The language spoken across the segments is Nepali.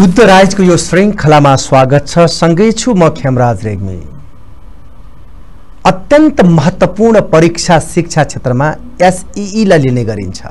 बुद्ध राजको यो श्रृङ्खलामा स्वागत छ। सँगै छु म खेमराज रेग्मी। अत्यन्त महत्त्वपूर्ण परीक्षा शिक्षा क्षेत्रमा एसईई लाई लिने गरिन्छ।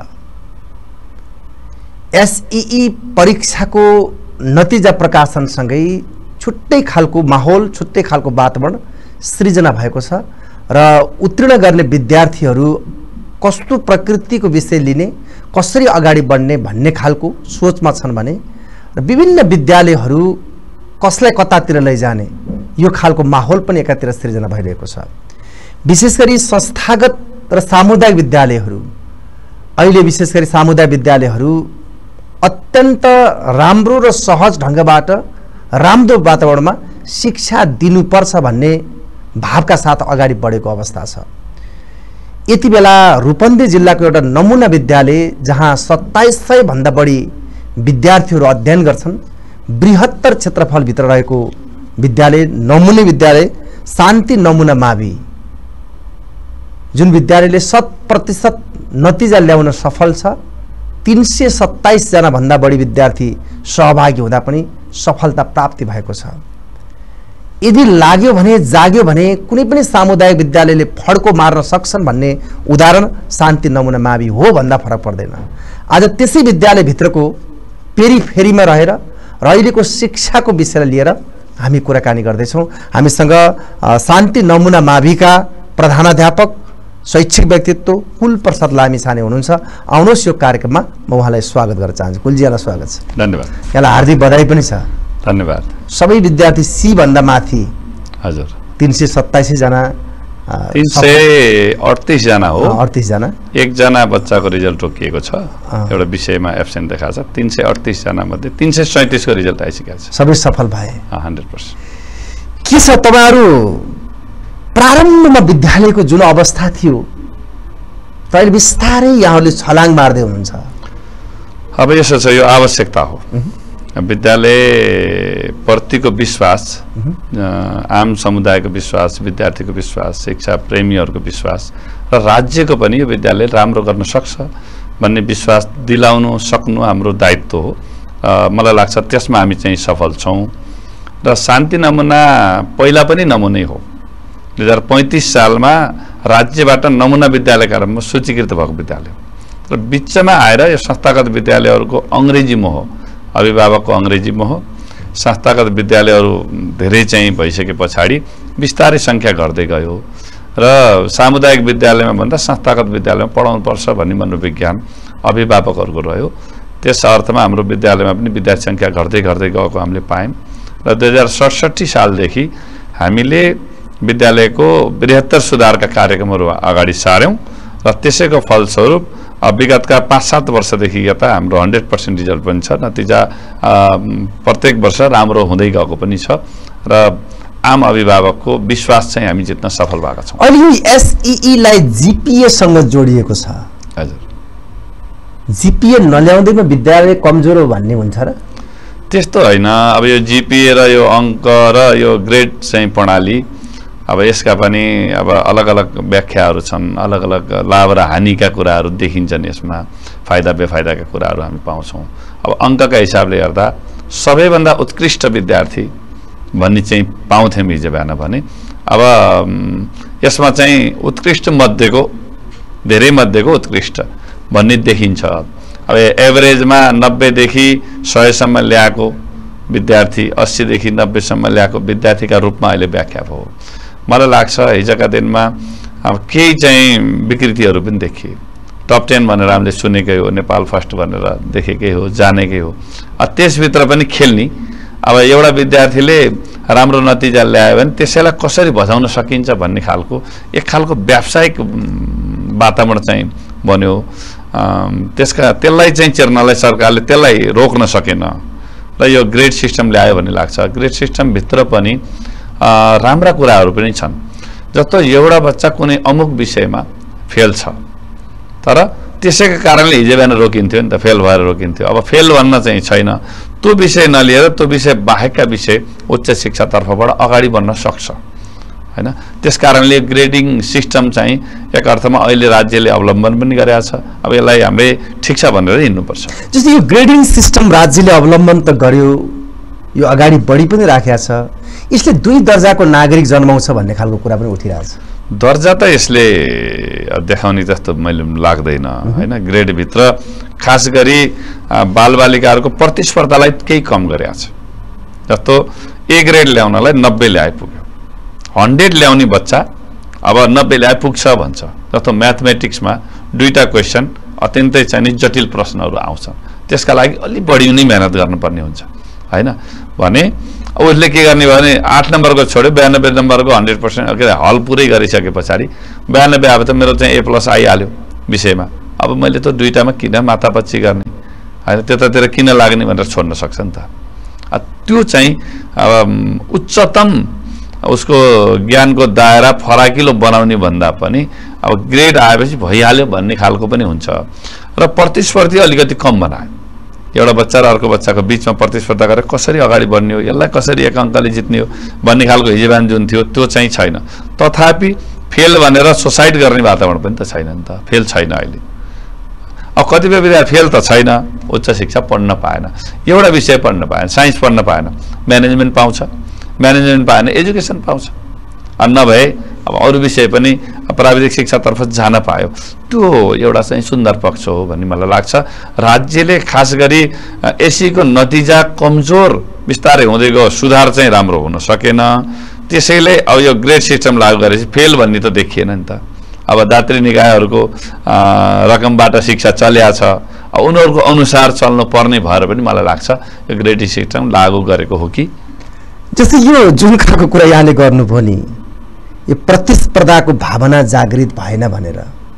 एसईई परीक्षाको नतिजा प्रकाशनसँगै छुट्टै खालको माहौल, छुट्टै खालको वातावरण सृजना भएको छ र उत्तीर्ण गर्ने विद्यार्थीहरू कस्तो प्रकृतिको विषय लिने, कसरी अगाडि बढ्ने भन्ने खालको सोचमा छन् भने विभिन्न विद्यालयहरू कसलाई कतातिर लैजाने यो खालको माहौल पनि एकातिर सृजना भइरहेको छ। विशेष गरी संस्थागत र सामुदायिक विद्यालयहरू, अहिले विशेष गरी सामुदायिक विद्यालयहरू अत्यन्त राम्रो र सहज ढङ्गबाट राम्रो वातावरणमा शिक्षा दिनुपर्छ भन्ने भावका साथ अगाडि बढेको अवस्था छ। यति बेला रूपन्देही जिल्लाको एउटा नमुना विद्यालय जहाँ 2700 भन्दा बढी विद्यार्थीहरू अध्ययन गर्छन्, बृहत्तर क्षेत्रफलभित्र रहेको विद्यालय, नमुने विद्यालय शान्ति नमुना मावि, जुन विद्यालयले 100% नतिजा ल्याउन सफल छ। 327 जना भन्दा बढी विद्यार्थी सहभागी हुँदा पनि सफलता प्राप्ति भएको छ। यदि लाग्यो भने, जाग्यो भने कुनै पनि सामुदायिक विद्यालयले फड्को मार्न सक्छन् भन्ने उदाहरण शान्ति नमुना मावि हो भन्दा फरक पर्दैन। आज त्यसै विद्यालयभित्रको पेरिफेरीमा रहेर र अहिलेको शिक्षाको विषयलाई लिएर हामी कुराकानी गर्दैछौँ। हामीसँग शान्ति नमुना माविका प्रधानाध्यापक शैक्षिक व्यक्तित्व कुलप्रसाद लामिछाने हुनुहुन्छ। आउनुहोस् यो कार्यक्रममा म उहाँलाई स्वागत गर्न चाहन्छु। कुलजीलाई स्वागत छ। धन्यवाद। यहाँलाई हार्दिक बधाई पनि छ। धन्यवाद। सबै विद्यार्थी सी भन्दा माथि, हजुर 327 जना, 338 जना हो। 38 जना। एकजना बच्चाको रिजल्ट रोकिएको छ, एउटा विषयमा एब्सेन्ट देखाएको छ। 338 जना मध्ये 337 को रिजल्ट आइसकेको छ। सबै सफल भए। 100%। के छ तपाईहरु प्रारम्भमा विद्यालयको जुन अवस्था थियो, तैले बिस्तारै यहाँले छलाङ मार्दै हुनुहुन्छ। अब यसो छ, यो आवश्यकता हो। विद्यालय प्रतिको विश्वास, आम समुदायको विश्वास, विद्यार्थीको विश्वास, शिक्षा प्रेमीहरूको विश्वास र राज्यको पनि यो विद्यालय राम्रो गर्न सक्छ भन्ने विश्वास दिलाउनु सक्नु हाम्रो दायित्व हो। मलाई लाग्छ त्यसमा हामी चाहिँ सफल छौँ। र शान्ति नमुना पहिला पनि नमुनै हो। 2035 सालमा राज्यबाट नमुना विद्यालयका रूपमा सूचीकृत भएको विद्यालय र बिचमा आएर यो संस्थागत विद्यालयहरूको अङ्ग्रेजी मोह, अभिभावकको अङ्ग्रेजी मोह, संस्थागत विद्यालयहरू धेरै चाहिँ भइसके पछाडि बिस्तारै सङ्ख्या घट्दै गयो र सामुदायिक विद्यालयमा भन्दा संस्थागत विद्यालयमा पढाउनुपर्छ भन्ने मनोविज्ञान अभिभावकहरूको रह्यो। त्यस अर्थमा हाम्रो विद्यालयमा पनि विद्यार्थी सङ्ख्या घट्दै गएको हामीले पायौँ र 2067 सालदेखि हामीले विद्यालयको बृहत्तर सुधारका कार्यक्रमहरू अगाडि सार्यौँ र त्यसैको फलस्वरूप विगतका 5-7 वर्षदेखि यता हाम्रो 100% रिजल्ट पनि छ। नतिजा प्रत्येक वर्ष राम्रो हुँदै गएको पनि छ र आम अभिभावकको विश्वास चाहिँ हामी जित्न सफल भएका छौँ। अहिले यो एसईई लाई जीपीए सँग जोडिएको छ। हजुर। जीपीए नल्याउँदैमा विद्यालय कमजोर हो भन्ने हुन्छ र? त्यस्तो होइन। अब यो जीपीए र यो अङ्क र यो ग्रेड चाहिँ प्रणाली, अब यसका पनि अब अलग अलग व्याख्याहरू छन्, अलग अलग लाभ र हानिका कुराहरू देखिन्छन्। यसमा फाइदा बेफाइदाका कुराहरू हामी पाउँछौँ। अब अङ्कका हिसाबले हेर्दा सबैभन्दा उत्कृष्ट विद्यार्थी भन्ने चाहिँ पाउँथ्यौँ हिजो बिहान भने। अब यसमा चाहिँ उत्कृष्ट मध्येको, धेरै मध्येको उत्कृष्ट भन्ने देखिन्छ। अब एभरेजमा 90 देखि 100 सम्म ल्याएको विद्यार्थी, 80 देखि 90 सम्म ल्याएको विद्यार्थीका रूपमा अहिले व्याख्या भयो। मलाई लाग्छ हिजोका दिनमा अब केही चाहिँ विकृतिहरू पनि देखिए। टप 10 भनेर हामीले सुनेकै हो, नेपाल फर्स्ट भनेर देखेकै हो, जानेकै हो। त्यसभित्र पनि खेल्ने, अब एउटा विद्यार्थीले राम्रो नतिजा ल्यायो भने त्यसैलाई कसरी बचाउन सकिन्छ भन्ने खालको एक खालको व्यावसायिक वातावरण चाहिँ बन्यो। त्यसलाई चाहिँ चिर्नलाई सरकारले त्यसलाई रोक्न सकेन र यो ग्रेड सिस्टम ल्यायो भन्ने लाग्छ। ग्रेड सिस्टमभित्र पनि राम्रा कुराहरू पनि छन्। जस्तो एउटा बच्चा कुनै अमुक विषयमा फेल छ, तर त्यसैका कारणले हिजो बिहान रोकिन्थ्यो नि त, फेल भएर रोकिन्थ्यो। अब फेल भन्न चाहिँ छैन, त्यो विषय नलिएर त्यो विषय बाहेकका विषय उच्च शिक्षातर्फबाट अगाडि बढ्न सक्छ, हैन? त्यस कारणले ग्रेडिङ सिस्टम चाहिँ एक अर्थमा अहिले राज्यले अवलम्बन पनि गरेको छ। अब यसलाई हामीले ठिक छ भनेर हिँड्नुपर्छ। जस्तै यो ग्रेडिङ सिस्टम राज्यले अवलम्बन त गर्यो, यो अगाडि बढी पनि राखेको छ। यसले 2 दर्जाको नागरिक जन्माउँछ भन्ने खालको कुरा पनि उठिरहेछ। दर्जा त यसले देखाउने जस्तो मैले लाग्दैन हैन। ग्रेडभित्र खास गरी बालबालिकाहरूको प्रतिस्पर्धालाई केही कम गरेको छ। जस्तो ए ग्रेड ल्याउनलाई 90 ल्याइपुग्यो, 100 ल्याउने बच्चा अब 90 ल्याइपुग्छ भन्छ। जस्तो म्याथमेटिक्समा 2टा क्वेसन अत्यन्तै चाहिँ जटिल प्रश्नहरू आउँछन्, त्यसका लागि अलि बढी नै मेहनत गर्नुपर्ने हुन्छ हैन। भने उसले के गर्ने भने 8 नम्बरको छोड्यो, 92 नम्बरको 100% के हल पुरै गरिसके पछाडि 92 अब त मेरो चाहिँ A+ आइहाल्यो विषयमा, अब मैले त 2टामा किन मातापच्ची गर्ने हैन, त्यतातिर किन लाग्ने भनेर छोड्न सक्छ नि त। त्यो चाहिँ अब उच्चतम उसको ज्ञानको दायरा फराकिलो बनाउने भन्दा पनि अब ग्रेड आएपछि भइहाल्यो भन्ने खालको पनि हुन्छ र प्रतिस्पर्धी अलिकति कम बनायो। एउटा बच्चा र अर्को बच्चाको बिचमा प्रतिस्पर्धा गरेर कसरी अगाडि बढ्ने हो, यसलाई कसरी 1 अङ्कले जित्ने हो भन्ने खालको हिजोबान जुन थियो त्यो चाहिँ छैन। तथापि फेल भनेर सुसाइड गर्ने वातावरण पनि त छैन नि त, फेल छैन अहिले। अब कतिपय विद्यार्थी फेल त छैन, उच्च शिक्षा पढ्न पाएन, एउटा विषय पढ्न पाएन, साइन्स पढ्न पाएन, म्यानेजमेन्ट पाउँछ, म्यानेजमेन्ट पाएन एजुकेसन पाउँछ, नभए अब अरू विषय पनि प्राविधिक शिक्षातर्फ जान पायो। त्यो एउटा चाहिँ सुन्दर पक्ष हो भन्ने मलाई लाग्छ। राज्यले खास गरी एसीको नतिजा कमजोर बिस्तारै हुँदै गयो, सुधार चाहिँ राम्रो हुन सकेन। त्यसैले अब यो ग्रेड सिस्टम लागू गरेपछि फेल भन्ने त देखिएन नि त। अब दात्री निकायहरूको रकमबाट शिक्षा चल्या छ, अब उनीहरूको अनुसार चल्नु पर्ने भएर पनि मलाई लाग्छ यो ग्रेड सिस्टम लागू गरेको हो कि। जस्तै यो जुन खालको कुरा यहाँले गर्नुभयो नि, यो प्रतिस्पर्धाको भावना जागृत भएन भनेर,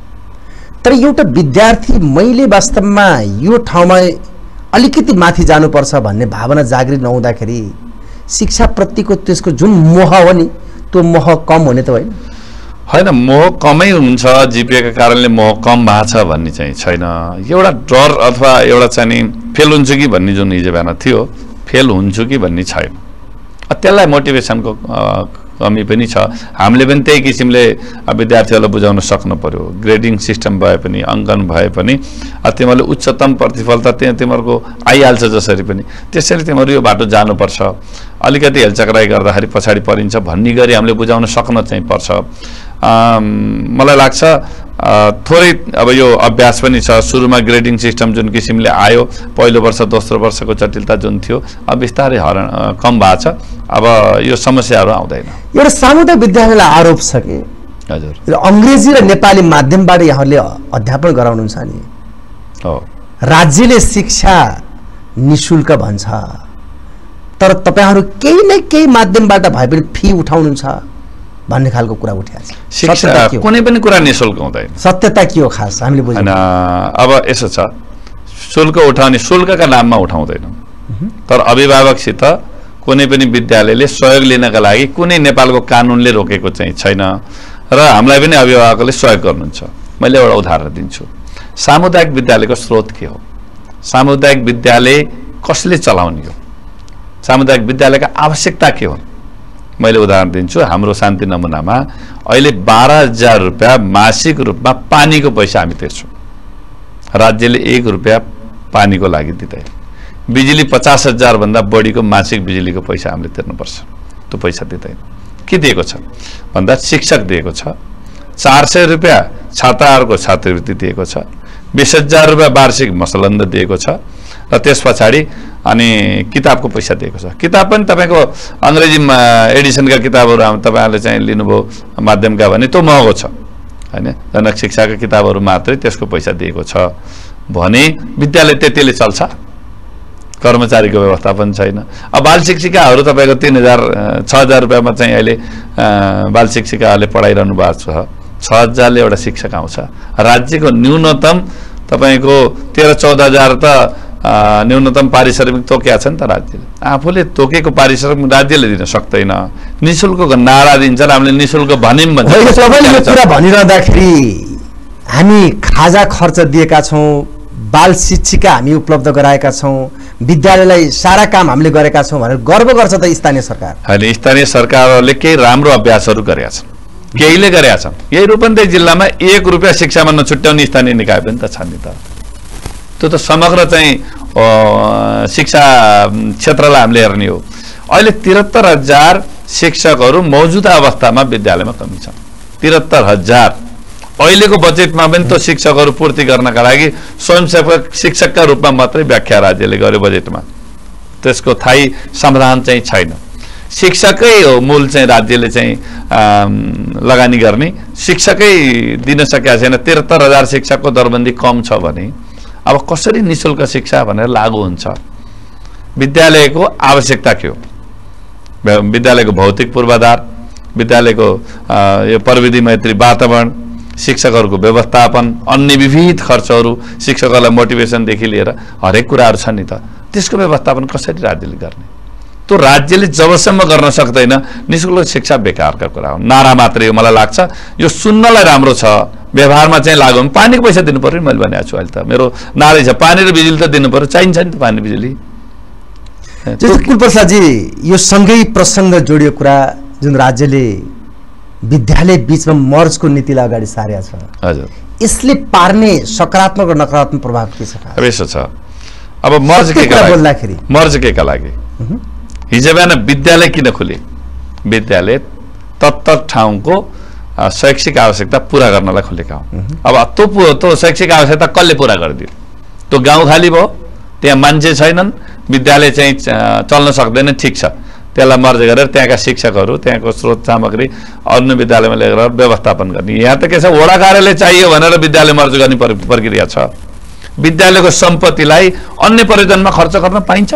तर एउटा विद्यार्थी मैले वास्तवमा यो ठाउँमा अलिकति माथि जानुपर्छ भन्ने भावना जागृत नहुँदाखेरि शिक्षाप्रतिको त्यसको जुन मोह हो नि त्यो मोह कम हुने त होइन? होइन, मोह कमै हुन्छ, जिपिएका कारणले मोह कम भएको छ भन्ने चाहिँ छैन। एउटा डर अथवा एउटा चाहिँ नि फेल हुन्छु कि भन्ने जुन हिजो बिहान थियो, फेल हुन्छु कि भन्ने छैन। त्यसलाई मोटिभेसनको कमी पनि छ। हामीले पनि त्यही किसिमले विद्यार्थीहरूलाई बुझाउन सक्नु पर्यो। ग्रेडिङ सिस्टम भए पनि अङ्कन भए पनि तिमीहरूले उच्चतम प्रतिफल त तिमीहरूको आइहाल्छ जसरी पनि, त्यसैले तिमीहरू यो बाटो जानुपर्छ, अलिकति हेलचक्राइ गर्दाखेरि पछाडि परिन्छ भन्ने गरी हामीले बुझाउन सक्न चाहिँ पर्छ। मलाई लाग्छ थोरै अब यो अभ्यास पनि छ। सुरुमा ग्रेडिङ सिस्टम जुन किसिमले आयो, पहिलो वर्ष दोस्रो वर्षको जटिलता जुन थियो अब बिस्तारै कम भएको छ। अब यो समस्याहरू आउँदैन। एउटा सामुदायिक विद्यालयलाई आरोप छ कि हजुर अङ्ग्रेजी र नेपाली माध्यमबाट यहाँहरूले अध्यापन गराउनुहुन्छ नि, हो राज्यले शिक्षा निशुल्क भन्छ, तर तपाईहरू केही न केही माध्यमबाट भए पनि फी उठाउनुहुन्छ भन्ने खालको कुरा उठिएको छ। शिक्षा कुनै पनि कुरा निशुल्क हुँदैन। सत्यता के हो खास हामीले बुझ्यौँ। अब यसो छ, शुल्क उठाउने शुल्कका नाममा उठाउँदैनौँ, तर अभिभावकसित कुनै पनि विद्यालयले सहयोग लिनका लागि कुनै नेपालको कानुनले रोकेको चाहिँ छैन र हामीलाई पनि अभिभावकले सहयोग गर्नुहुन्छ। मैले एउटा उदाहरण दिन्छु। सामुदायिक विद्यालयको स्रोत के हो, सामुदायिक विद्यालय कसले चलाउने हो, सामुदायिक विद्यालयका आवश्यकता के हो। मैले उदाहरण दिन्छु। हाम्रो शान्ति नमुनामा अहिले 12,000 रुपियाँ मासिक रूपमा पानीको पैसा हामी तिर्छौँ। राज्यले 1 रुपियाँ पानीको लागि दिँदैन। बिजुली 50,000 भन्दा बढीको मासिक बिजुलीको पैसा हामीले तिर्नुपर्छ, त्यो पैसा दिँदैन। के दिएको छ भन्दा शिक्षक दिएको छ, 400 रुपियाँ छात्राहरूको छात्रवृत्ति दिएको छ, 20,000 रुपियाँ वार्षिक मसलन्द दिएको छ र त्यस पछाडि अनि किताबको पैसा दिएको छ। किताब पनि तपाईँको अङ्ग्रेजी एडिसनका किताबहरू तपाईँहरूले चाहिँ लिनुभयो माध्यमका भने त्यो महँगो छ होइन, जनक शिक्षाका किताबहरू मात्रै त्यसको पैसा दिएको छ भने विद्यालय त्यतिले चल्छ, कर्मचारीको व्यवस्थापन छैन। अब बाल शिक्षिकाहरू तपाईँको 6,000 रुपियाँमा चाहिँ अहिले बाल शिक्षिकाहरूले पढाइरहनु भएको छ। 6,000ले एउटा शिक्षक आउँछ। राज्यको न्यूनतम तपाईँको 13-14,000 त न्यूनतम पारिश्रमिक तोकेका छ नि त राज्यले। आफूले तोकेको पारिश्रमिक राज्यले दिन सक्दैन। निःशुल्कको नारा दिन्छन्, हामीले निःशुल्क भन्यौँ भन्छ। तपाईँले यो कुरा भनिरहँदाखेरि हामी खाजा खर्च दिएका छौँ, बाल शिक्षिका हामी उपलब्ध गराएका छौँ, विद्यालयलाई सारा काम हामीले गरेका छौँ भनेर गर्व गर्छ त स्थानीय सरकार। होइन, स्थानीय सरकारहरूले केही राम्रो अभ्यासहरू गरेका छन्, केहीले गरेका छन्। यही रूपन्देही जिल्लामा 1 रुपियाँ शिक्षामा नछुट्याउने स्थानीय निकाय पनि त छन् नि त। त्यो त समग्र चाहिँ शिक्षा क्षेत्रलाई हामीले हेर्ने हो। अहिले 73,000 शिक्षकहरू मौजुदा अवस्थामा विद्यालयमा कमी छ। 73,000 अहिलेको बजेटमा पनि त्यो शिक्षकहरू पूर्ति गर्नका लागि स्वयंसेवक शिक्षकका रूपमा मात्रै व्याख्या राज्यले गर्यो बजेटमा, त्यसको थायी समाधान चाहिँ छैन। शिक्षकै हो मूल चाहिँ राज्यले चाहिँ लगानी गर्ने, शिक्षकै दिन सकेका छैन। 73,000 शिक्षकको दरबन्दी कम छ भने अब कसरी निशुल्क शिक्षा भनेर लागू हुन्छ? विद्यालयको आवश्यकता के हो? विद्यालयको भौतिक पूर्वाधार, विद्यालयको यो प्रविधि मैत्री वातावरण, शिक्षकहरूको व्यवस्थापन, अन्य विविध खर्चहरू, शिक्षकहरूलाई मोटिभेसनदेखि लिएर हरेक कुराहरू छन् नि त। त्यसको व्यवस्थापन कसरी राज्यले गर्ने? त्यो राज्यले जबसम्म गर्न सक्दैन निशुल्क शिक्षा बेकारका कुरा हो, नारा मात्रै हो। मलाई लाग्छ यो सुन्नलाई राम्रो छ, व्यवहारमा चाहिँ लागु। पानीको पैसा दिनु पर्यो नि, मैले भनेको छु। अहिले त मेरो नारै छ, पानी र बिजुली त दिनु पर्यो, चाहिन्छ नि त पानी बिजुली। कुलप्रसादजी, यो सँगै प्रसङ्ग जोडियो कुरा जुन राज्यले विद्यालय बीचमा मर्जको नीतिलाई अगाडि सारेको छ, हजुर, यसले पार्ने सकारात्मक र नकारात्मक प्रभाव के छ? अब यसो छ, अब मर्ज केका लागि हिजो बिहान विद्यालय किन खुले? विद्यालय तत्त ठाउँको शैक्षिक आवश्यकता पूरा गर्नलाई खुलेका हुन्। अब त्यो शैक्षिक आवश्यकता कसले पूरा गरिदियो? त्यो गाउँ खाली भयो, त्यहाँ मान्छे छैनन्, विद्यालय चाहिँ चल्न सक्दैन, ठिक छ, त्यसलाई मर्ज गरेर त्यहाँका शिक्षकहरू, त्यहाँको स्रोत सामग्री अन्य विद्यालयमा लिएर व्यवस्थापन गर्ने। यहाँ त के छ, वडा कार्यालय चाहियो भनेर विद्यालय मर्ज गर्ने प्रक्रिया छ। विद्यालयको सम्पत्तिलाई अन्य प्रयोजनमा खर्च गर्न पाइन्छ।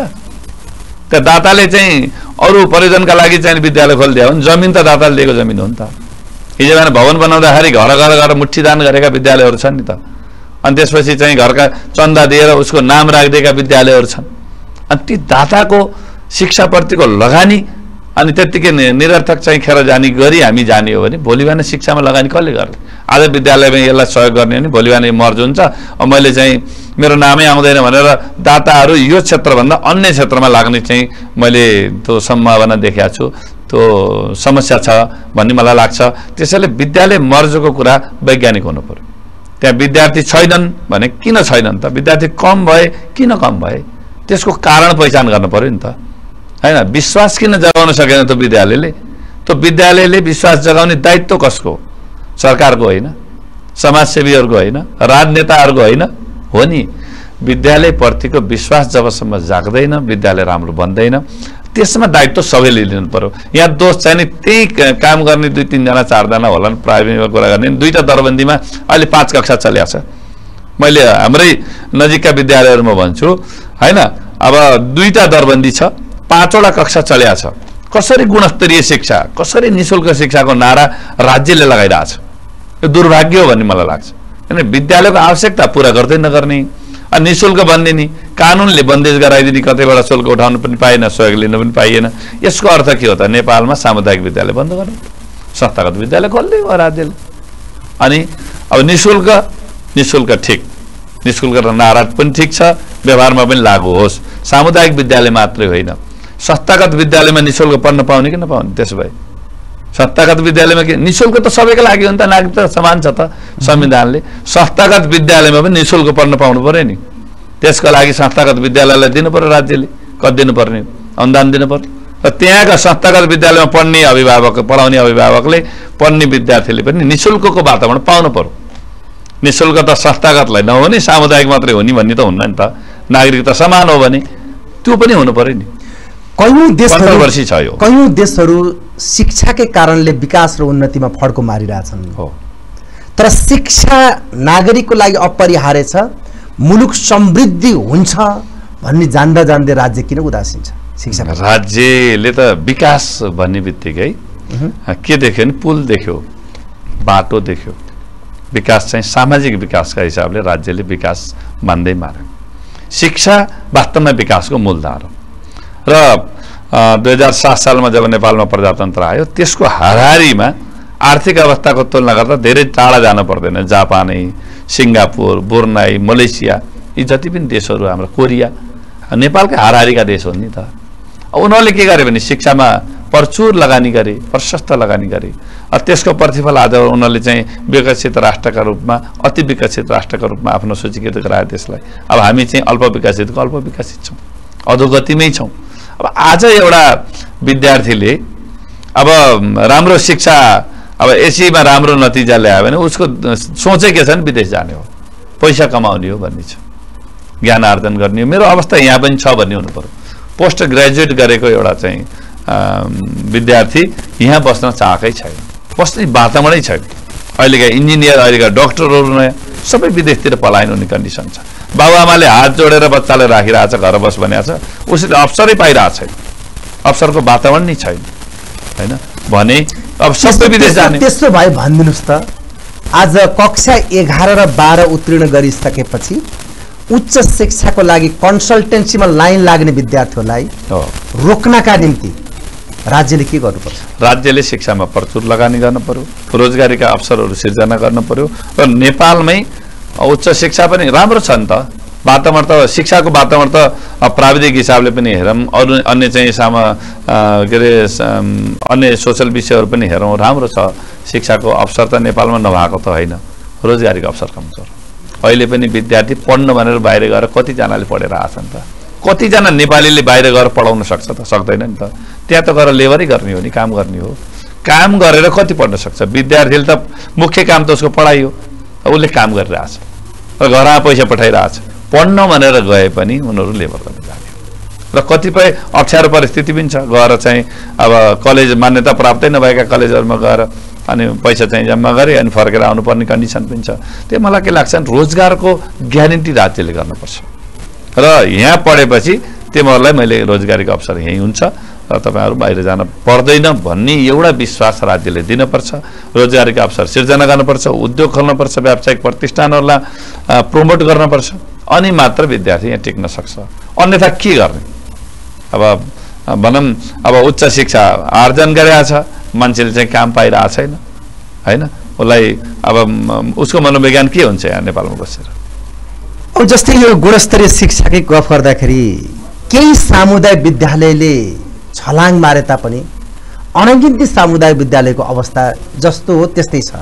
त्यो दाताले चाहिँ अरू प्रयोजनका लागि चाहिँ विद्यालय खोलिदियो भने जमिन त दाताले दिएको जमिन हो नि त। हिजो बिहान भवन बनाउँदाखेरि घर गएर मुठीदान गरेका विद्यालयहरू छन् नि त। अनि त्यसपछि चाहिँ घरका चन्दा दिएर उसको नाम राखिदिएका विद्यालयहरू छन्। अनि ती दाताको शिक्षाप्रतिको लगानी अनि त्यत्तिकै निरर्थक चाहिँ खेर जाने गरी हामी जाने हो भने भोलि बिहान शिक्षामा लगानी कसले गर्ने? आज विद्यालयमा यसलाई सहयोग गर्ने हो भने भोलि बिहान मर्ज हुन्छ, मैले चाहिँ मेरो नामै आउँदैन भनेर दाताहरू यो क्षेत्रभन्दा अन्य क्षेत्रमा लाग्ने चाहिँ मैले त्यो सम्भावना देखेको छु, त्यो समस्या छ भन्ने मलाई लाग्छ। त्यसैले विद्यालय मर्जको कुरा वैज्ञानिक हुनु पर्यो। त्यहाँ विद्यार्थी छैनन् भने किन छैनन् त? विद्यार्थी कम भए किन कम भए? त्यसको कारण पहिचान गर्नु पर्यो नि त, हैन? विश्वास किन जगाउन सकेन त विद्यालयले? त्यो विद्यालयले विश्वास जगाउने दायित्व कसको? सरकारको होइन, समाजसेवीहरूको होइन, राजनेताहरूको होइन, हो नि। विद्यालयप्रतिको विश्वास जबसम्म जाग्दैन विद्यालय राम्रो बन्दैन। त्यसमा दायित्व सबैले लिनु पर्यो। यहाँ दोष चाहिँ त्यही काम गर्ने 2-3 जना 4 जना होला प्राइभेटमा कुरा गर्ने। 2टा दरबन्दीमा अहिले 5 कक्षा चलेको छ। मैले हाम्रै नजिकका विद्यालयहरूमा भन्छु, हैन? अब 2टा दरबन्दी छ, 5वटा कक्षा चलेको छ। कसरी गुणस्तरीय शिक्षा, कसरी निशुल्क शिक्षाको नारा राज्यले लगाइरहेछ? यो दुर्भाग्य हो भन्ने मलाई लाग्छ। किन विद्यालयको आवश्यकता पूरा गर्दै नगर्ने, अनि निशुल्क भन्ने नि कानुनले बन्देज गराइदिने, कतैबाट शुल्क उठाउनु पनि पाइएन, सहयोग लिनु पनि पाइएन। यसको अर्थ के हो त? नेपालमा सामुदायिक विद्यालय बन्द गर्नु, संस्थागत विद्यालय खोल्दै हो राज्यले। अनि अब निशुल्क ठिक, निशुल्क र नारा पनि ठिक छ, व्यवहारमा पनि लागू होस्। सामुदायिक विद्यालय मात्रै होइन, संस्थागत विद्यालयमा निशुल्क पढ्न पाउने कि नपाउने? त्यसो भए संस्थागत विद्यालयमा के निशुल्क त सबैको लागि हो नि त, नागरिकता समान छ त संविधानले। संस्थागत विद्यालयमा पनि निशुल्क पढ्न पाउनु पर्यो नि। त्यसको लागि संस्थागत विद्यालयलाई दिनु पर्यो, राज्यले कति दिनुपर्ने? अनुदान दिनु पर्यो। र त्यहाँका संस्थागत विद्यालयमा पढ्ने अभिभावक, पढाउने अभिभावकले पढ्ने विद्यार्थीले पनि निशुल्कको वातावरण पाउनु पर्यो। निशुल्क त संस्थागतलाई नहो नि, सामुदायिक मात्रै हो नि भन्ने त हुन्न नि त। नागरिकता समान हो भने त्यो पनि हुनु पर्यो नि। कयौं देशहरू शिक्षाकै कारणले विकास र उन्नतिमा फड्को मारिरहेछन्। हो, तर शिक्षा नागरिकको लागि अपरिहार्य छ, मुलुक समृद्धि हुन्छ भन्ने जान्दा जान्दै राज्य किन उदासीन छ? शिक्षा राज्यले त विकास भन्ने बित्तिकै के देख्यो नि? पुल देख्यो, बाटो देख्यो। विकास चाहिँ सामाजिक विकासका हिसाबले राज्यले विकास मान्दै मार्यो। शिक्षा वास्तवमा विकासको मूलधार हो। र 2007 सालमा जब नेपालमा प्रजातन्त्र आयो, त्यसको हाराहारीमा आर्थिक अवस्थाको तुलना गर्दा धेरै टाढा जानु पर्दैन। जापानै, सिङ्गापुर, बुर्नाई, मलेसिया, यी जति पनि देशहरू, हाम्रो कोरिया, नेपालकै हाराहारीका देश हो नि त। उनीहरूले के गरे भने शिक्षामा प्रचुर लगानी गरे, प्रशस्त लगानी गरे। त्यसको प्रतिफल आज उनीहरूले चाहिँ विकसित राष्ट्रका रूपमा, अति विकसित राष्ट्रका रूपमा आफ्नो सूचीकृत गराए देशलाई। अब हामी चाहिँ अल्प विकसित छौँ, अधोगतिमै छौँ। अब आज एउटा विद्यार्थीले अब राम्रो शिक्षा, अब एसीमा राम्रो नतिजा ल्यायो भने उसको सोचै के छ नि विदेश जाने हो, पैसा कमाउने हो भन्ने छ, ज्ञान आर्जन गर्ने हो। मेरो अवस्था यहाँ पनि छ भन्ने हुनु पर्यो। पोस्ट ग्रेजुएट गरेको एउटा चाहिँ विद्यार्थी यहाँ बस्न चाहेकै छैन, बस्ने वातावरणै छैन। अहिलेका इन्जिनियर, अहिलेका डक्टरहरू नयाँ सबै विदेशतिर पलायन हुने कन्डिसन छ। बाबुआमाले हात जोडेर बच्चालाई राखिरहेछ, घर बस भनेको छ, उसले अवसरै पाइरहेको छैन, अवसरको वातावरण नै छैन, होइन भने अब सबै विदेश जाने। त्यसो भए भनिदिनुहोस् त, आज कक्षा 11 र 12 उत्तीर्ण गरिसकेपछि उच्च शिक्षाको लागि कन्सल्टेन्सीमा लाइन लाग्ने विद्यार्थीहरूलाई रोक्नका निम्ति राज्यले के गर्नुपर्छ? राज्यले शिक्षामा प्रचुर लगानी गर्न पर्यो, रोजगारीका अवसरहरू सिर्जना गर्न पर्यो र नेपालमै उच्च शिक्षा पनि राम्रो छ नि त। वातावरण त, शिक्षाको वातावरण त प्राविधिक हिसाबले पनि हेरौँ, अरू अन्य चाहिँ के अरे अन्य सोसल विषयहरू पनि हेरौँ, राम्रो छ। शिक्षाको अवसर त नेपालमा नभएको त होइन, रोजगारीको अवसर कमजोर। अहिले पनि विद्यार्थी पढ्न भनेर बाहिर गएर कतिजनाले पढेर आछन् त? कतिजना नेपालीले बाहिर गएर पढाउन सक्छ त? सक्दैन नि त। त्यहाँ त गएर लेबरै गर्ने हो नि, काम गर्ने हो। काम गरेर कति पढ्न सक्छ? विद्यार्थीले त मुख्य काम त उसको पढाइ हो, उसले काम गरिरहेछ र घरमा पैसा पठाइरहेछ। पढ्न भनेर गए पनि उनीहरू लेबर गर्न जाने र कतिपय अप्ठ्यारो परिस्थिति पनि छ। गएर चाहिँ अब कलेज मान्यता प्राप्तै नभएका कलेजहरूमा गएर अनि पैसा चाहिँ जम्मा गरे अनि फर्केर आउनुपर्ने कन्डिसन पनि छ। त्यो मलाई के लाग्छ, रोजगारको ग्यारेन्टी राज्यले गर्नुपर्छ र यहाँ पढेपछि तिमीहरूलाई मैले रोजगारीको अवसर यहीँ हुन्छ र तपाईँहरू बाहिर जान पर्दैन भन्ने एउटा विश्वास राज्यले दिनुपर्छ। रोजगारीका अवसर सिर्जना गर्नुपर्छ, उद्योग खोल्नुपर्छ, व्यावसायिक प्रतिष्ठानहरूलाई प्रमोट गर्नुपर्छ, अनि मात्र विद्यार्थी यहाँ टिक्न सक्छ। अन्यथा के गर्ने? अब भनौँ अब उच्च शिक्षा आर्जन गरेका छ, मान्छेले चाहिँ काम पाइरहेको छैन, होइन? उसलाई अब उसको मनोविज्ञान के हुन्छ यहाँ नेपालमा बसेर? अब जस्तै यो गुणस्तरीय शिक्षाकै गफ गर्दाखेरि केही सामुदायिक विद्यालयले छलाङ मारे तापनि अनगिन्ती सामुदायिक विद्यालयको अवस्था जस्तो हो त्यस्तै छ।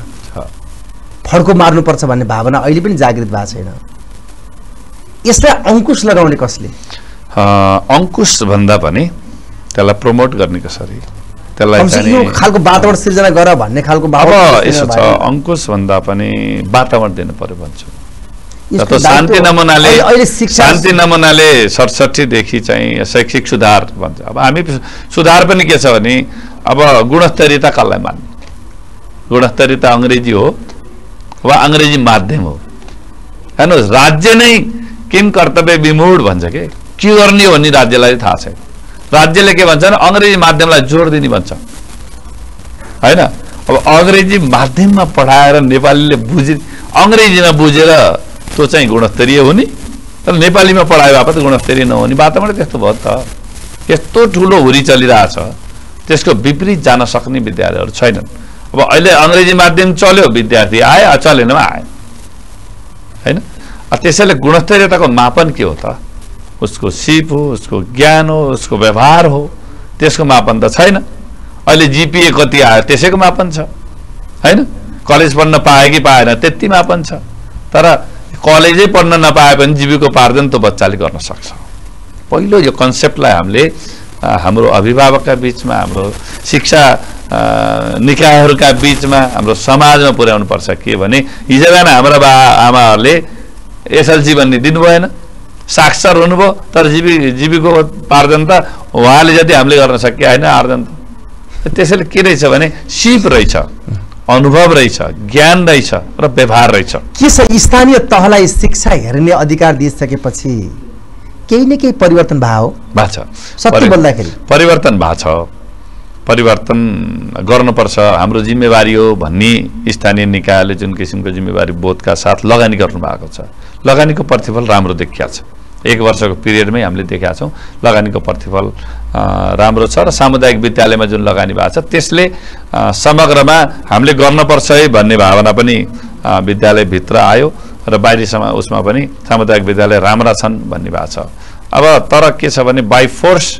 फड्को मार्नुपर्छ भन्ने भावना अहिले पनि जागृत भएको छैन। यसलाई अंकुश लगाउने कसले? अंकुश भन्दा पनि त्यसलाई प्रमोट गर्ने कसरी, त्यसलाई यो खालको वातावरण सिर्जना गर भन्ने खालको अब यसो छ। अंकुश भन्दा पनि वातावरण दिनु पर्यो भन्छु। शान्ति नमुनाले 67 देखि चाहिँ शैक्षिक सुधार भन्छ। अब हामी सुधार पनि के छ भने अब गुणस्तरीयता कसलाई मान्ने? गुणस्तरीयता अंग्रेजी हो वा अंग्रेजी माध्यम हो? हेर्नुहोस्, राज्य नै किम कर्तव्य विमूढ भन्छ के गर्ने हो भन्ने राज्यलाई थाहा छैन। राज्यले के भन्छ भने अंग्रेजी माध्यमलाई जोड दिने भन्छ, होइन? अब अंग्रेजी माध्यममा पढाएर नेपालीले अंग्रेजीमा बुझेर त्यो चाहिँ गुणस्तरीय हुने, तर नेपालीमा पढायो बापत गुणस्तरीय नहुने वातावरण त्यस्तो भयो त। यस्तो ठुलो हुरी चलिरहेछ, त्यसको विपरीत जान सक्ने विद्यालयहरू छैनन्। अब अहिले अंग्रेजी माध्यम चल्यो, विद्यार्थी आए, चलेन आए, होइन? त्यसैले गुणस्तरीयताको मापन के हो त? उसको सिप हो, उसको ज्ञान हो, उसको व्यवहार हो, त्यसको मापन त छैन। अहिले जीपीए कति आयो त्यसैको मापन छ, होइन? कलेज पढ्न पाए कि पाएन त्यति मापन छ। तर कलेजै पढ्न नपाए पनि जीविकोपार्जन त बच्चाले गर्न सक्छ। पहिलो यो कन्सेप्टलाई हामीले हाम्रो अभिभावकका बीचमा, हाम्रो शिक्षा निकायहरूका बीचमा, हाम्रो समाजमा पुर्याउनु पर्छ। के भने हिजो बिहान हाम्रा आमाहरूले एसएलसी भन्ने दिनु भएन, साक्षर हुनुभयो, तर जीविकोपार्जन त उहाँले जति हामीले गर्न सकिए होइन आर्जन त। त्यसैले के रहेछ भने सिप रहेछ, अनुभव रहेछ, ज्ञान रहेछ र व्यवहार रहेछ। के छ, स्थानीय तहलाई शिक्षा हेर्ने अधिकार दिइसकेपछि केही न केही परिवर्तन भएको छ। सत्य बोल्दाखेरि परिवर्तन भएको छ, परिवर्तन गर्नुपर्छ, हाम्रो जिम्मेवारी हो भन्ने स्थानीय निकायले जुन किसिमको जिम्मेवारी बोधका साथ लगानी गर्नु भएको छ, लगानीको प्रतिफल राम्रो देखिया छ। 1 वर्षको पिरियडमै हामीले देखेका छौँ लगानीको प्रतिफल राम्रो छ र सामुदायिक विद्यालयमा जुन लगानी भएको छ त्यसले समग्रमा हामीले गर्नुपर्छ है भन्ने भावना पनि विद्यालयभित्र आयो र बाहिरी उसमा पनि सामुदायिक विद्यालय राम्रा छन् भन्ने भएको छ। अब तर के छ भने बाई फोर्स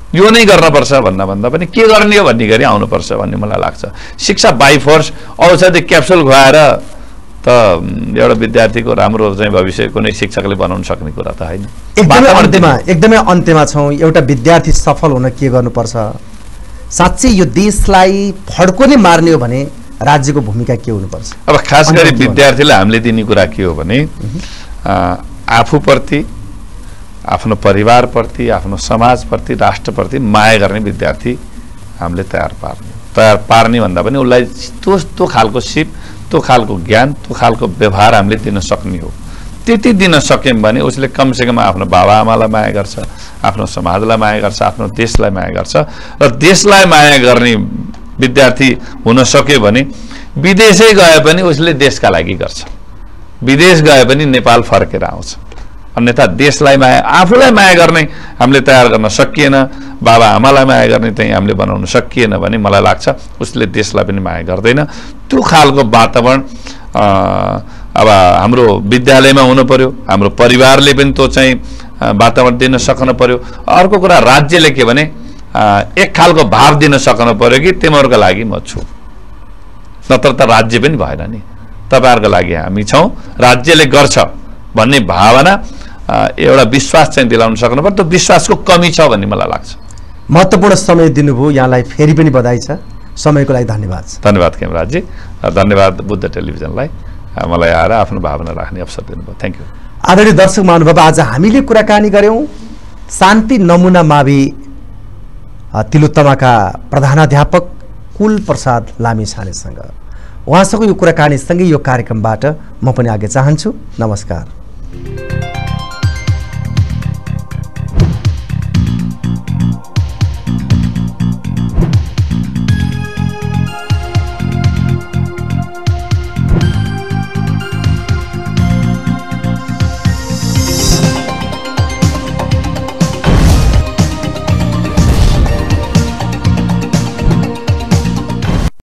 यो नै गर्नुपर्छ भन्दा पनि के गर्ने हो भन्ने गरी आउनुपर्छ भन्ने मलाई लाग्छ। शिक्षा बाई फोर्स औषधि क्याप्सुल खुवाएर त एउटा विद्यार्थीको राम्रो चाहिँ भविष्य कुनै शिक्षकले बनाउन सक्ने कुरा त होइन। एकदमै अन्त्यमा छौँ। एउटा विद्यार्थी सफल हुन के गर्नुपर्छ? साँच्चै यो देशलाई फड्को नै मार्ने हो भने राज्यको भूमिका के हुनुपर्छ? अब खास गरी विद्यार्थीलाई हामीले दिने कुरा के हो भने आफूप्रति, आफ्नो परिवारप्रति, आफ्नो समाजप्रति, राष्ट्रप्रति माया गर्ने विद्यार्थी हामीले तयार पार्ने भन्दा पनि उसलाई त्यो खालको सिप, त्यो खालको ज्ञान, त्यो खालको व्यवहार हामीले दिन सक्ने हो। त्यति दिन सक्यौँ भने उसले कमसेकम आफ्नो बाबाआमालाई माया गर्छ, आफ्नो समाजलाई माया गर्छ, आफ्नो देशलाई माया गर्छ। र देशलाई माया गर्ने विद्यार्थी हुन सक्यो भने विदेशै गए पनि उसले देशका लागि गर्छ। विदेश गए पनि नेपाल फर्केर आउँछ। अन्यथा देशलाई माया, आफूलाई माया गर्ने हामीले तयार गर्न सकिएन, बाबाआमालाई माया गर्ने चाहिँ हामीले बनाउन सकिएन भने मलाई लाग्छ उसले देशलाई पनि माया गर्दैन। त्यो खालको वातावरण अब हाम्रो विद्यालयमा हुनु पर्यो, हाम्रो परिवारले पनि त्यो चाहिँ वातावरण दिन सक्नु पर्यो। अर्को कुरा राज्यले के भने एक खालको भाव दिन सक्नु पर्यो कि तिमीहरूको लागि म छु, नत्र त राज्य पनि भएन नि, तपाईँहरूको लागि हामी छौँ, राज्यले गर्छ भन्ने भावना एउटा विश्वास चाहिँ दिलाउन सक्नु पर्यो। त्यो विश्वासको कमी छ भन्ने मलाई लाग्छ। महत्त्वपूर्ण समय दिनुभयो, यहाँलाई फेरि पनि बधाई छ। समयको लागि धन्यवाद। धन्यवाद खेमराजजी, धन्यवाद बुद्ध टेलिभिजनलाई मलाई आएर आफ्नो भावना राख्ने अवसर दिनुभयो। Thank you. आदरणीय दर्शक महानुभाव, आज हामीले कुराकानी गऱ्यौँ शान्ति नमुना मावि तिलोत्तमाका प्रधानाध्यापक कुलप्रसाद लामिछानेसँग। उहाँसँग यो कुराकानीसँगै यो कार्यक्रमबाट म पनि आगे चाहन्छु। नमस्कार।